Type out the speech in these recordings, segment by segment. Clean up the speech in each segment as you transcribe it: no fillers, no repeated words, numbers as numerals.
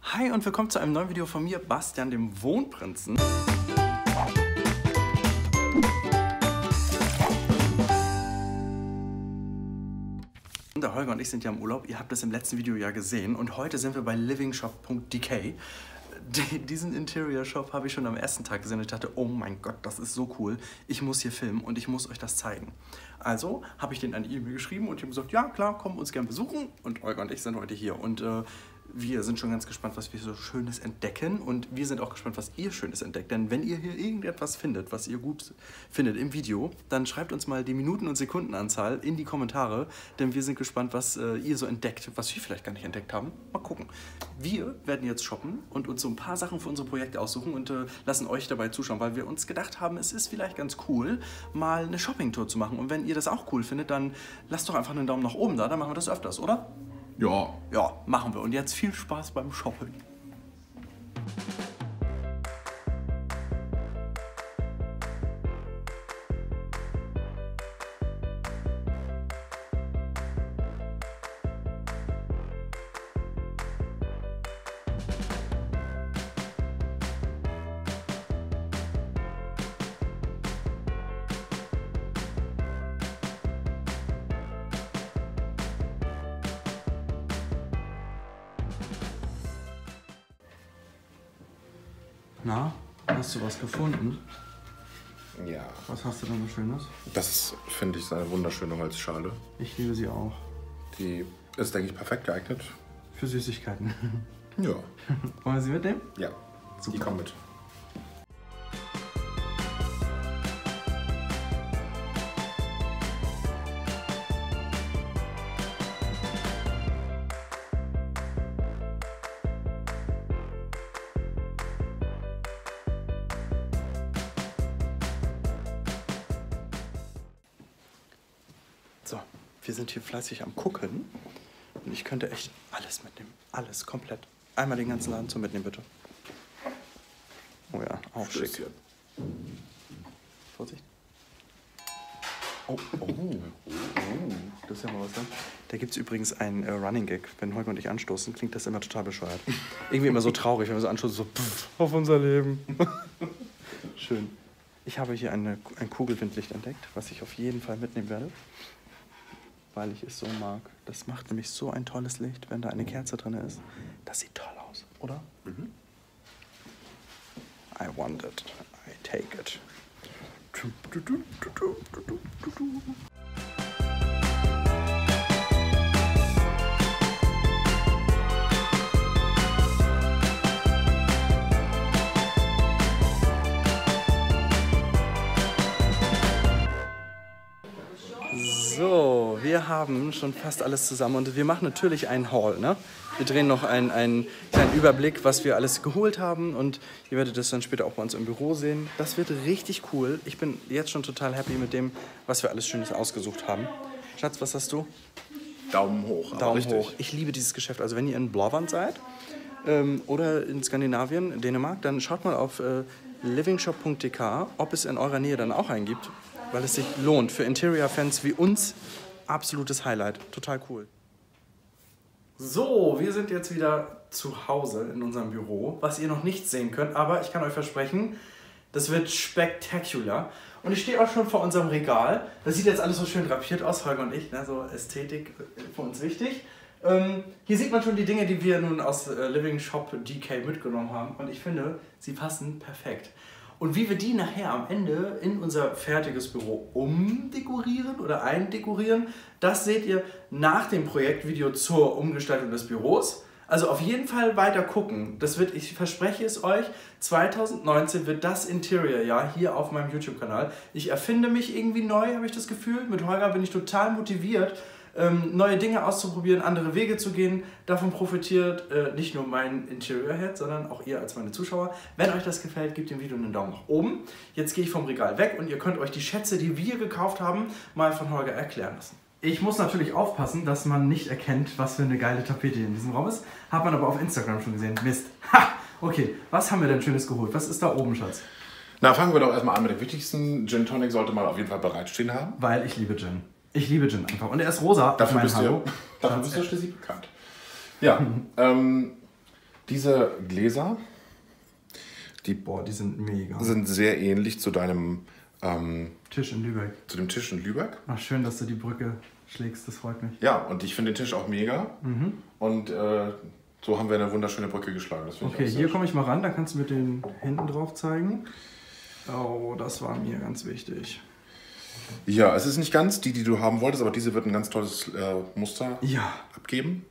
Hi und willkommen zu einem neuen Video von mir, Bastian, dem Wohnprinzen. Der Holger und ich sind ja im Urlaub, ihr habt das im letzten Video ja gesehen und heute sind wir bei livingshop.dk. Diesen Interior Shop habe ich schon am ersten Tag gesehen und ich dachte, oh mein Gott, das ist so cool, ich muss hier filmen und ich muss euch das zeigen. Also habe ich denen eine E-Mail geschrieben und die haben gesagt, ja klar, komm uns gern besuchen und Holger und ich sind heute hier und wir sind schon ganz gespannt, was wir so Schönes entdecken und wir sind auch gespannt, was ihr Schönes entdeckt. Denn wenn ihr hier irgendetwas findet, was ihr gut findet im Video, dann schreibt uns mal die Minuten- und Sekundenanzahl in die Kommentare, denn wir sind gespannt, was ihr so entdeckt, was wir vielleicht gar nicht entdeckt haben. Mal gucken. Wir werden jetzt shoppen und uns so ein paar Sachen für unsere Projekte aussuchen und lassen euch dabei zuschauen, weil wir uns gedacht haben, es ist vielleicht ganz cool, mal eine Shopping-Tour zu machen. Und wenn ihr das auch cool findet, dann lasst doch einfach einen Daumen nach oben da, dann machen wir das öfters, oder? Ja. Ja, machen wir. Und jetzt viel Spaß beim Shopping. Na, hast du was gefunden? Ja. Was hast du denn so Schönes? Das finde ich ist eine wunderschöne Holzschale. Ich liebe sie auch. Die ist, denke ich, perfekt geeignet. Für Süßigkeiten. Ja. Wollen wir sie mitnehmen? Ja. Super. Die kommen mit. So, wir sind hier fleißig am Gucken und ich könnte echt alles mitnehmen. Alles, komplett. Einmal den ganzen Laden zum Mitnehmen, bitte. Oh ja, auch schick. Stößchen. Vorsicht. Oh, das ist ja mal was dann. Da gibt es übrigens einen Running Gag. Wenn Holger und ich anstoßen, klingt das immer total bescheuert. Irgendwie immer so traurig, wenn wir so anstoßen, so pff, auf unser Leben. Schön. Ich habe hier ein Kugelwindlicht entdeckt, was ich auf jeden Fall mitnehmen werde, weil ich es so mag. Das macht nämlich so ein tolles Licht, wenn da eine Kerze drin ist. Das sieht toll aus, oder? Mhm. I want it. I take it. So, wir haben schon fast alles zusammen und wir machen natürlich einen Haul, ne? Wir drehen noch einen kleinen Überblick, was wir alles geholt haben und ihr werdet das dann später auch bei uns im Büro sehen. Das wird richtig cool. Ich bin jetzt schon total happy mit dem, was wir alles Schönes ausgesucht haben. Schatz, was hast du? Daumen hoch. Aber Daumen richtig. hoch. Ich liebe dieses Geschäft. Also wenn ihr in Blåvand seid oder in Skandinavien, Dänemark, dann schaut mal auf livingshop.dk, ob es in eurer Nähe dann auch einen gibt, weil es sich lohnt. Für Interior-Fans wie uns absolutes Highlight. Total cool. So, wir sind jetzt wieder zu Hause in unserem Büro, was ihr noch nicht sehen könnt, aber ich kann euch versprechen, das wird spektakulär. Und ich stehe auch schon vor unserem Regal. Das sieht jetzt alles so schön drapiert aus, Holger und ich, ne? So Ästhetik für uns wichtig. Hier sieht man schon die Dinge, die wir nun aus livingshop.dk mitgenommen haben und ich finde, sie passen perfekt. Und wie wir die nachher am Ende in unser fertiges Büro umdekorieren oder eindekorieren, das seht ihr nach dem Projektvideo zur Umgestaltung des Büros. Also auf jeden Fall weiter gucken. Das wird, ich verspreche es euch, 2019 wird das Interior-Jahr hier auf meinem YouTube-Kanal. Ich erfinde mich irgendwie neu, habe ich das Gefühl. Mit Holger bin ich total motiviert, neue Dinge auszuprobieren, andere Wege zu gehen. Davon profitiert nicht nur mein Interior-Head, sondern auch ihr als meine Zuschauer. Wenn euch das gefällt, gebt dem Video einen Daumen nach oben. Jetzt gehe ich vom Regal weg und ihr könnt euch die Schätze, die wir gekauft haben, mal von Holger erklären lassen. Ich muss natürlich aufpassen, dass man nicht erkennt, was für eine geile Tapete hier in diesem Raum ist. Hat man aber auf Instagram schon gesehen. Mist. Ha! Okay, was haben wir denn Schönes geholt? Was ist da oben, Schatz? Na, fangen wir doch erstmal an mit dem wichtigsten. Gin Tonic sollte man auf jeden Fall bereitstehen haben. Weil ich liebe Gin. Ich liebe Gin einfach. Und er ist rosa. Dafür bist du schließlich bekannt. Ja, Diese Gläser, Boah, die sind mega. sind sehr ähnlich zu deinem Tisch in Lübeck. zu dem Tisch in Lübeck. Ach, schön, dass du die Brücke schlägst, das freut mich. Ja, und ich finde den Tisch auch mega. Und so haben wir eine wunderschöne Brücke geschlagen. Das finde Okay, ich auch hier sehr komme ich mal ran, da kannst du mit den Händen drauf zeigen. Oh, das war mir ganz wichtig. schön. Ja, es ist nicht ganz die du haben wolltest, aber diese wird ein ganz tolles Muster Ja. abgeben.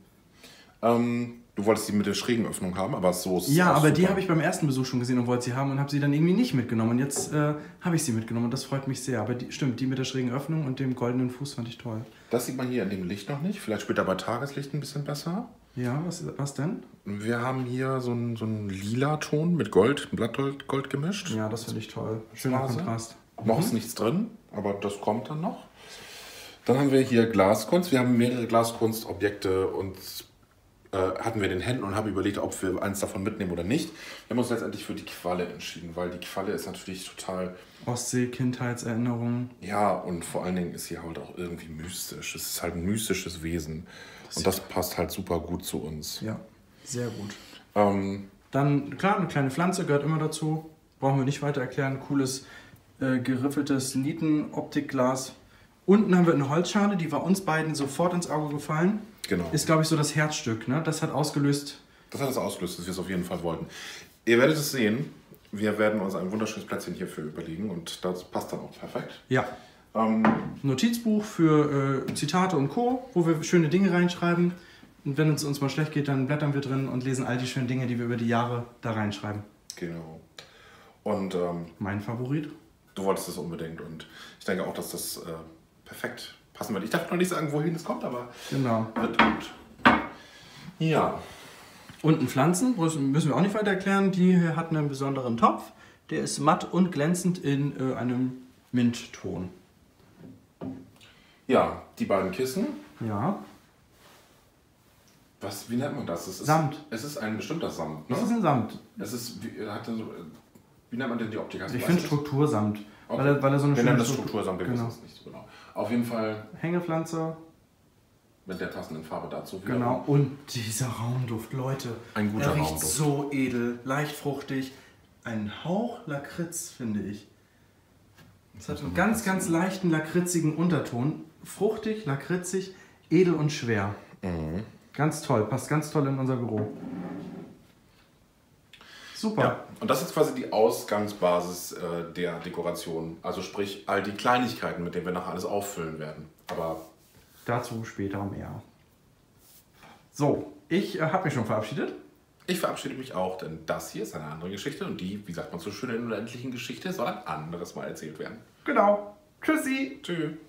Du wolltest die mit der schrägen Öffnung haben, aber so ist es Ja, auch aber die super. habe ich beim ersten Besuch schon gesehen und wollte sie haben und habe sie dann irgendwie nicht mitgenommen. Und jetzt habe ich sie mitgenommen und das freut mich sehr. Aber stimmt, die mit der schrägen Öffnung und dem goldenen Fuß fand ich toll. Das sieht man hier in dem Licht noch nicht. Vielleicht später bei Tageslicht ein bisschen besser. Ja, was denn? Wir haben hier so einen lila Ton mit Gold, Blattgold gemischt. Ja, das finde ich toll. Schöner Straße. Kontrast. Noch ist nichts drin, aber das kommt dann noch. Dann haben wir hier Glaskunst. Wir haben mehrere Glaskunstobjekte und hatten wir in den Händen und haben überlegt, ob wir eins davon mitnehmen oder nicht. Wir haben uns letztendlich für die Qualle entschieden, weil die Qualle ist natürlich total, Ostsee, Kindheitserinnerungen. ja, und vor allen Dingen ist sie halt auch irgendwie mystisch. Es ist halt ein mystisches Wesen und das passt halt super gut zu uns. Ja, sehr gut. Ähm, Dann, klar, eine kleine Pflanze gehört immer dazu. Brauchen wir nicht weiter erklären. Cooles, geriffeltes Nieten-Optikglas. Unten haben wir eine Holzschale, die war uns beiden sofort ins Auge gefallen. genau. Ist, glaube ich, so das Herzstück. Ne? Das hat ausgelöst. Das hat es ausgelöst, dass wir es auf jeden Fall wollten. Ihr werdet es sehen. Wir werden uns ein wunderschönes Plätzchen hierfür überlegen und das passt dann auch perfekt. Ja. Ähm, Notizbuch für Zitate und Co., wo wir schöne Dinge reinschreiben. Und wenn es uns mal schlecht geht, dann blättern wir drin und lesen all die schönen Dinge, die wir über die Jahre da reinschreiben. genau. Und Mein Favorit. du wolltest es unbedingt und ich denke auch, dass das perfekt passen wird. Ich darf noch nicht sagen, wohin es kommt, aber Genau. wird gut. Ja, Unten Pflanzen, müssen wir auch nicht weiter erklären. Die hier hat einen besonderen Topf. Der ist matt und glänzend in einem Mintton. ja, die beiden Kissen. Ja. Wie nennt man das? Es ist, Samt. Es ist ein bestimmter Samt. Ne? Das ist ein Samt. Es ist, wie nennt man denn die Optik? Ich finde Struktursamt. Okay. Weil er so eine Wir schöne nennen das Struktursamt, wir wissen Genau. es nicht so genau. Auf jeden Fall Hängepflanze. mit der passenden Farbe dazu. Genau. Und dieser Raumduft, Leute. Ein guter er riecht Raumduft. so edel, leicht fruchtig. Ein Hauch Lakritz, finde ich. Es hat einen ganz, ganz leichten lakritzigen Unterton. Fruchtig, lakritzig, edel und schwer. Ganz toll, passt ganz toll in unser Büro. Super. Ja, und das ist quasi die Ausgangsbasis der Dekoration. Also sprich, all die Kleinigkeiten, mit denen wir nachher alles auffüllen werden. Aber Dazu später mehr. So, ich habe mich schon verabschiedet. ich verabschiede mich auch, denn das hier ist eine andere Geschichte und die, wie sagt man so schön in der unendlichen Geschichte, soll ein anderes Mal erzählt werden. Genau. Tschüssi. Tschüss.